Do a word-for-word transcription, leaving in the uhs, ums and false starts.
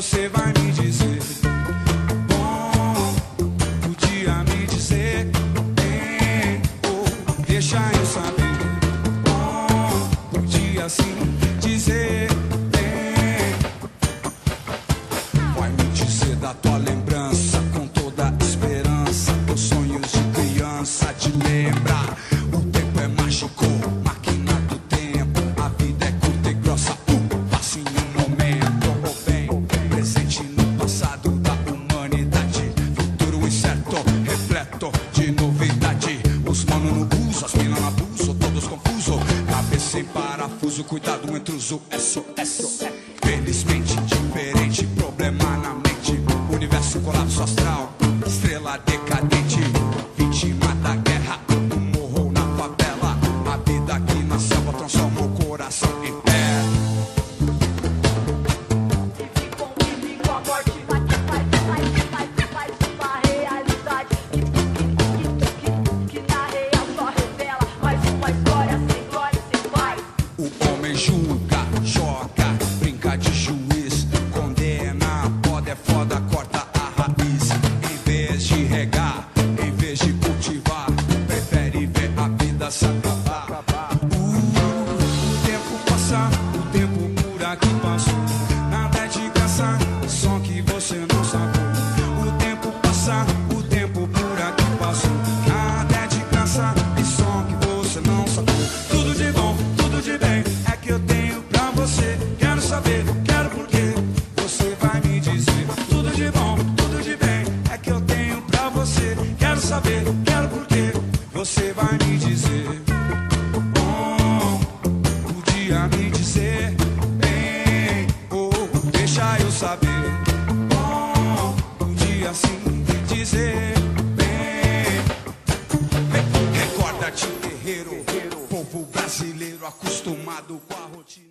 você vai me dizer. Bom, podia me dizer, bem, oh, deixa eu saber. Bom, podia sim dizer, bem. Vai me dizer da tua lembrança, com toda a esperança, teus sonhos de criança te lembra. O tempo é mágico, máquina do tempo. A vida é curta e grossa, uh, passa em um momento. Oh, bem, presente no passado da humanidade, futuro incerto, repleto de novidade. Os mano no uso, as mina na abuso, todos confusos, cabeça em parafuso, cuidado entre os S O S. Felizmente diferente, problema na mente, universo colapso astral, estrela decadente, vítima da guerra, um morro na favela. A vida aqui na selva transforma o coração em pé. Vive convive com a morte, vai, vai, vai, vai, faz uma realidade que, que, que, que na real só revela mais uma história sem glória, sem paz. O homem julga, joga, brinca de juiz, condena, pode é foda, corta a raiz. Em vez de regar, em vez de cultivar, prefere ver a vida se acabar. Uh, o tempo passa, o tempo por aqui passou. Nada é de graça, só que você não sacou. O tempo passa, o tempo por aqui passou. Nada é de graça, e só que você não sacou. Tudo de bom, tudo de bem, é que eu tenho pra você. Quero saber, quero por quê, você vai me dizer. Tudo de bom, tudo de bem, é que eu tenho pra você. Quero saber, quero por quê, você vai me dizer. Bom, podia me dizer, bem, oh, deixa eu saber. Bom, podia sim dizer, bem. Recorda-te, guerreiro, povo brasileiro acostumado com a rotina.